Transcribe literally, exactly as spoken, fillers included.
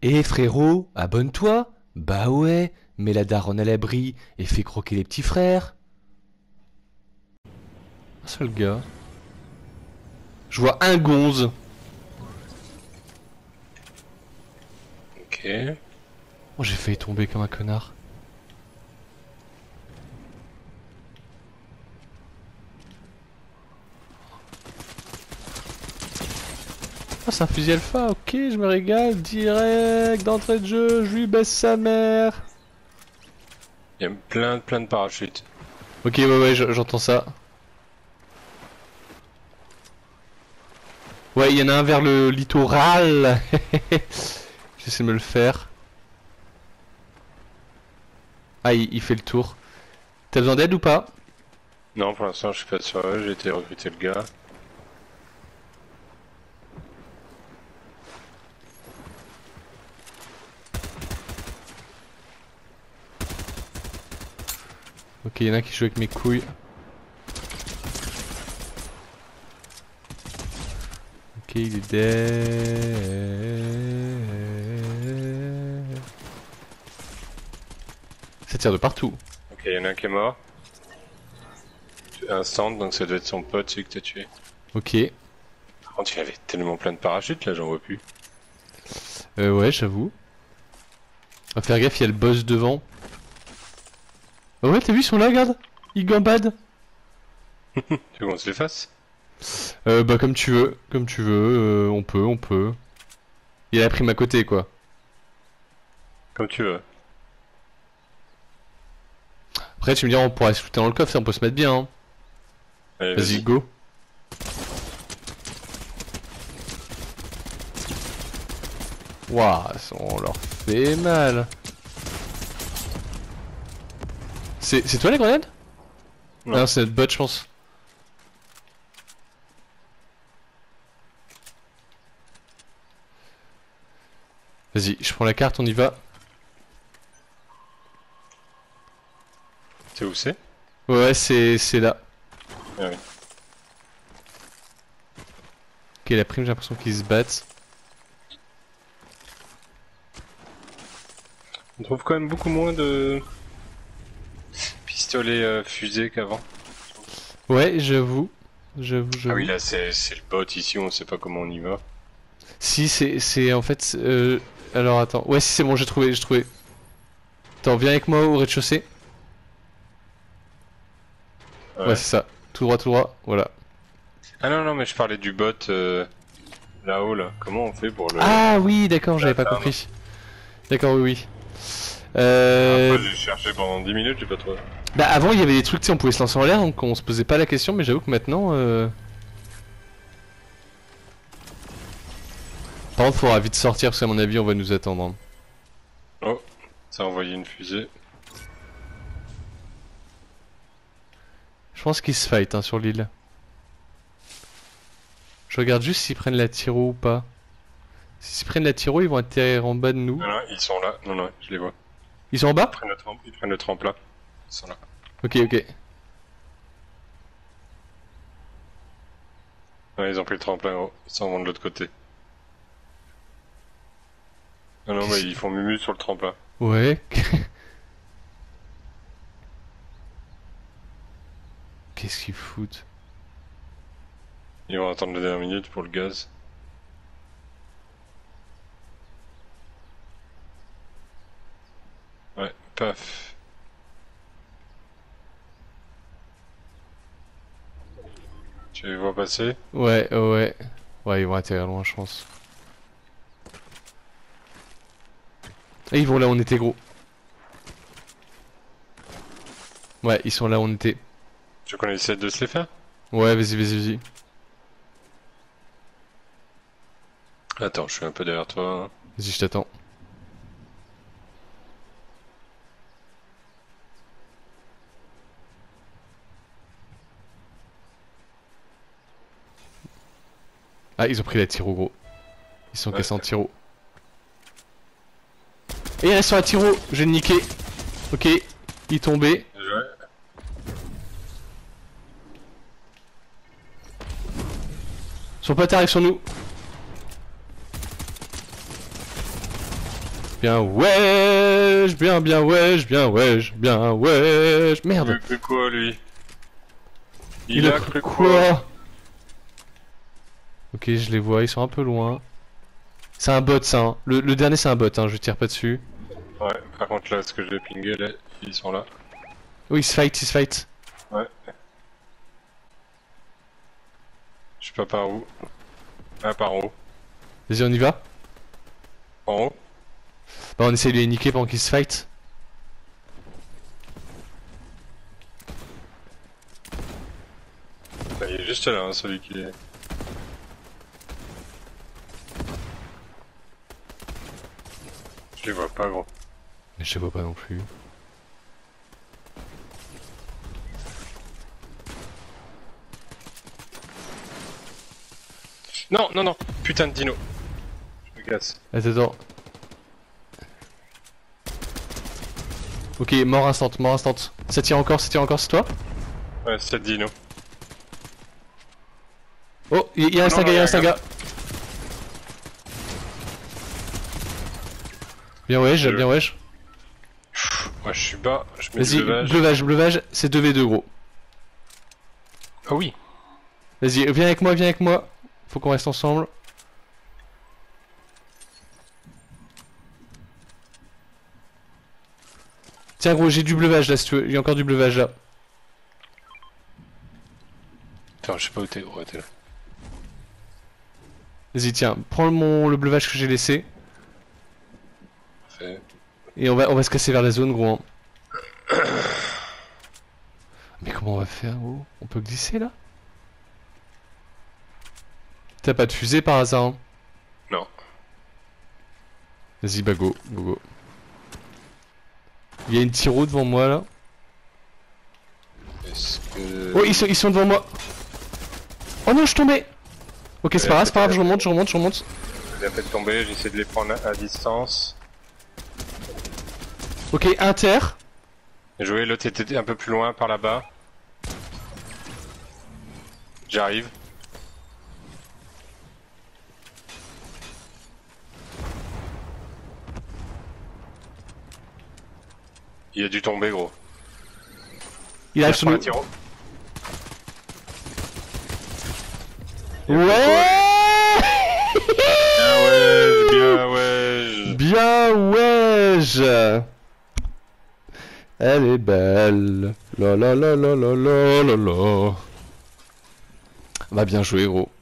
Eh frérot, abonne-toi. Bah ouais, mets la daronne à l'abri et fais croquer les petits frères. Un seul gars. Je vois un gonze. Ok. Oh, j'ai failli tomber comme un connard. Ah, c'est un fusil alpha, ok, je me régale. Direct d'entrée de jeu, je lui baisse sa mère. Il y a plein, plein de parachutes. Ok, ouais, ouais, j'entends ça. Ouais, il y en a un vers le littoral. J'essaie de me le faire. Ah, il, il fait le tour. T'as besoin d'aide ou pas? Non, pour l'instant, je suis pas sûr. J'ai été recruter le gars. Ok, il y en a un qui joue avec mes couilles. Ok, il est dead. Ça tire de partout. Ok, il y en a un qui est mort. Un stand, donc ça doit être son pote, celui que t'as tué. Ok. Par contre, il y avait tellement plein de parachutes, là, j'en vois plus. Euh, ouais, j'avoue. On va faire gaffe, il y a le boss devant. Oh ouais, t'as vu, ils sont là, regarde. Ils gambadent. Tu veux qu'on se les fasse? Euh, bah comme tu veux, comme tu veux, euh, on peut, on peut. Il a la prime à côté, quoi. Comme tu veux. Après, tu me diras, on pourra se shooter dans le coffre, ça, on peut se mettre bien, hein. Allez, Vas-y, vas-y. go. Waouh, on leur fait mal. C'est toi, les grenades? Non. Non, c'est notre bot, je pense. Vas-y, je prends la carte, on y va. Tu sais où c'est? Ouais, c'est c'est là. Ah oui. Ok, la prime, j'ai l'impression qu'ils se battent. On trouve quand même beaucoup moins de pistolets euh, fusées qu'avant. Ouais, j'avoue. J'avoue, Ah j'avoue. oui, là, c'est le bot ici, on sait pas comment on y va. Si, c'est c'est en fait... Euh... Alors, attends. Ouais, si, c'est bon, j'ai trouvé, j'ai trouvé. Attends, viens avec moi au rez-de-chaussée. Ouais, Ouais. c'est ça. Tout droit, tout droit. Voilà. Ah non, non, mais je parlais du bot euh, là-haut, là. Comment on fait pour le... Ah oui, d'accord, j'avais pas l'atteindre? compris. D'accord, oui, oui. Euh... Après, j'ai cherché pendant dix minutes, j'ai pas trouvé. Bah avant il y avait des trucs, tu sais, on pouvait se lancer en l'air, donc on se posait pas la question, mais j'avoue que maintenant... Euh... Par contre, faudra vite sortir, parce qu'à mon avis, on va nous attendre. Hein. Oh, ça a envoyé une fusée. Je pense qu'ils se fight hein, sur l'île. Je regarde juste s'ils prennent la tiro ou pas. S'ils prennent la tiro, ils vont atterrir en bas de nous. Non, non, ils sont là. Non, non, je les vois. Ils sont en bas? Ils prennent le, trempe, ils prennent le tremplin. Ils sont là. Ok, ok. Ouais, ils ont pris le tremplin, oh. Ils s'en vont de l'autre côté. Non, non, mais ils font mumu sur le tremplin. Ouais. Qu'est-ce qu'ils foutent? Ils vont attendre la dernière minute pour le gaz. Ouais, paf. Tu les vois passer? Ouais, ouais. Ouais, ils vont atterrir loin, je pense. Et ils vont là où on était, gros. Ouais, ils sont là où on était. Tu qu'on essaie de se les faire? Ouais, vas-y, vas-y, vas-y. Attends, je suis un peu derrière toi. Hein. Vas-y, je t'attends. Ah, ils ont pris la tiro, gros. Ils sont Ouais. cassés en tiro. Et il reste sur la tiro, je vais le niquer. Ok, il est tombé. Ouais. Son pote arrive sur nous. bien wesh, bien bien wesh, bien wesh, bien wesh. Il Merde. a cru quoi lui? Il, Il a, cru quoi? Ok, je les vois, ils sont un peu loin. C'est un bot ça, hein. Le, le dernier c'est un bot, hein. Je tire pas dessus. Ouais, par contre là, ce que je vais pinguer, là, ils sont là. Oui, ils se fight, ils se fight. Ouais. Je sais pas par où. Ah, par en haut. Vas-y, on y va. En haut? Bah, on essaie de les niquer pendant qu'ils se fight. Bah, il est juste là, hein, celui qui est... Je les vois pas, gros. Mais je les vois pas non plus. Non, non, non, putain de dino. Je me casse. Attends, attends. Ok, mort instant, mort instant. Ça tire encore, ça tire encore, c'est toi? Ouais, c'est dino. Oh, il y, y a un Non, gars, non, il y a y a un un gars. Bien wesh, Je- bien wesh. Moi, je suis bas, je mets Vas-y, du levage. bleuvage, bleuvage, c'est deux v deux gros. Ah oui. Vas-y, viens avec moi, viens avec moi. Faut qu'on reste ensemble. Tiens gros, j'ai du bleuvage là si tu veux, il y a encore du bleuvage là. Attends, je sais pas où t'es, gros, t'es là. Vas-y tiens, prends mon, le bleuvage que j'ai laissé. Parfait. Et on va, on va se casser vers la zone gros. Hein. Mais comment on va faire gros? On peut glisser là? T'as pas de fusée par hasard hein? Non. Vas-y bah go, go go. Il y a une tiro devant moi là. Est-ce que... Oh ils sont, ils sont devant moi. Oh non je suis tombé. Ok c'est Ouais, pas grave, c'est pas grave, c'est je remonte, je remonte, je remonte. Je les ai fait tomber, j'essaie de les prendre à, à distance. Ok inter. Jouer, l'autre était un peu plus loin par là-bas. J'arrive. Il a dû tomber, gros. Il arrive sur prend nous. un tiro. Ouais. Bien ouais, bien ouais. Bien wesh. Elle est belle. La la la la la la la la. Bah bien joué gros.